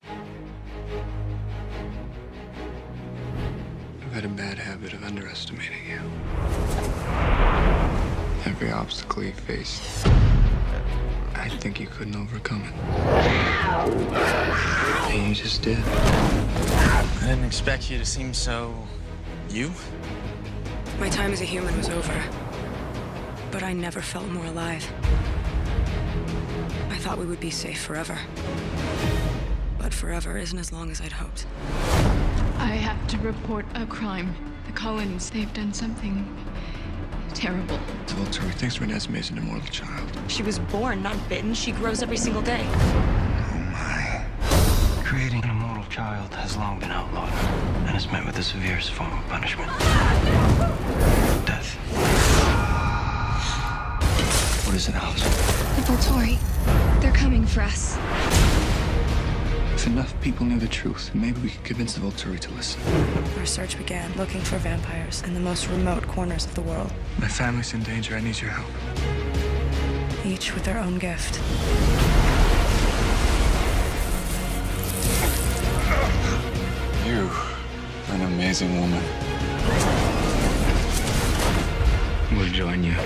I've had a bad habit of underestimating you. Every obstacle you faced, I think you couldn't overcome it. And you just did. I didn't expect you to seem so... you? My time as a human was over, but I never felt more alive. I thought we would be safe forever, but forever isn't as long as I'd hoped. I have to report a crime. The Cullens, they've done something terrible. Volturi thinks Renesmee is an immortal child. She was born, not bitten. She grows every single day. Oh my. Creating an immortal child has long been outlawed, and is met with the severest form of punishment. Death. What is it, Alice? The Volturi, they're coming for us. If enough people knew the truth, maybe we could convince the Volturi to listen. Our search began looking for vampires in the most remote corners of the world. My family's in danger. I need your help. Each with their own gift. You are an amazing woman. We'll join you.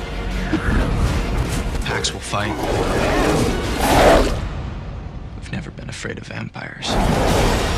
Pax will fight. We've never been afraid of vampires.